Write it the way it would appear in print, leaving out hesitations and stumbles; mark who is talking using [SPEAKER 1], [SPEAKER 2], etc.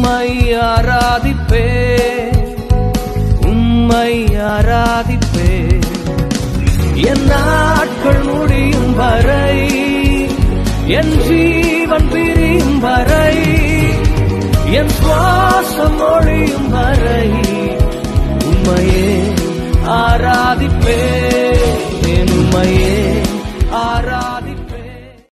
[SPEAKER 1] உம்மை ஆராதிப்பே, உம்மை ஆராதிப்பே. என் நாட்கள் முடியும் வரை, என் ஜீவன் பிரியும் வரை, என் சுவாசம் ஒழியும் வரை உம்மையே ஆராதிப்பே.